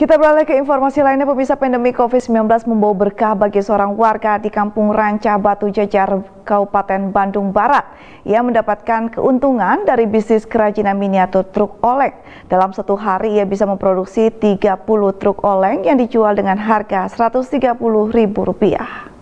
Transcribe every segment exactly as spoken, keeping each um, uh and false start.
Kita beralih ke informasi lainnya, pemirsa. Pandemi covid sembilan belas membawa berkah bagi seorang warga di Kampung Rancah Batu Jajar, Kabupaten Bandung Barat. Ia mendapatkan keuntungan dari bisnis kerajinan miniatur truk oleng. Dalam satu hari ia bisa memproduksi tiga puluh truk oleng yang dijual dengan harga seratus tiga puluh ribu rupiah.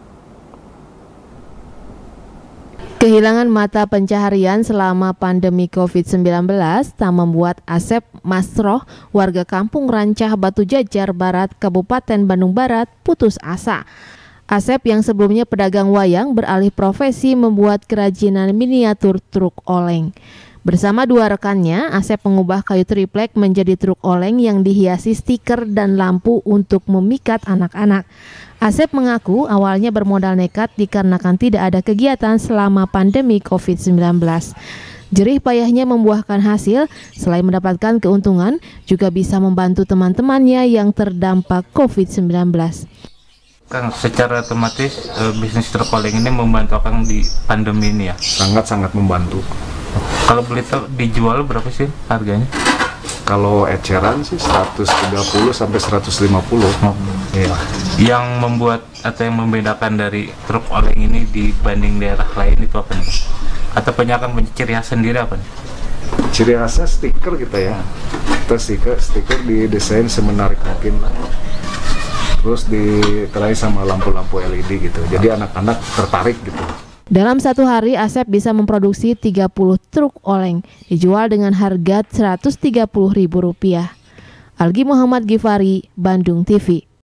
Kehilangan mata pencaharian selama pandemi covid sembilan belas tak membuat Asep Masroh, warga Kampung Rancah Batu Jajar Barat, Kabupaten Bandung Barat, putus asa. Asep yang sebelumnya pedagang wayang beralih profesi membuat kerajinan miniatur truk oleng. Bersama dua rekannya, Asep mengubah kayu triplek menjadi truk oleng yang dihiasi stiker dan lampu untuk memikat anak-anak. Asep mengaku awalnya bermodal nekat dikarenakan tidak ada kegiatan selama pandemi covid sembilan belas. Jerih payahnya membuahkan hasil, selain mendapatkan keuntungan, juga bisa membantu teman-temannya yang terdampak covid sembilan belas. Kang, secara otomatis bisnis truk oleng ini membantu Kang di pandemi ini ya? Sangat-sangat membantu. Kalau beli dijual berapa sih harganya? Kalau eceran sih seratus tiga puluh sampai seratus lima puluh. Oh, iya. Yang membuat atau yang membedakan dari truk oleng ini dibanding daerah lain itu apa nih? Atau penyakan ciri khas sendiri apa nih? Ciri khasnya stiker kita ya. Kita stiker, stiker didesain semenarik mungkin. Terus diterai sama lampu-lampu L E D gitu. Jadi anak-anak tertarik gitu. Dalam satu hari, Asep bisa memproduksi tiga puluh truk oleng, dijual dengan harga seratus tiga puluh ribu rupiah. Algi Muhammad Gifari, Bandung T V.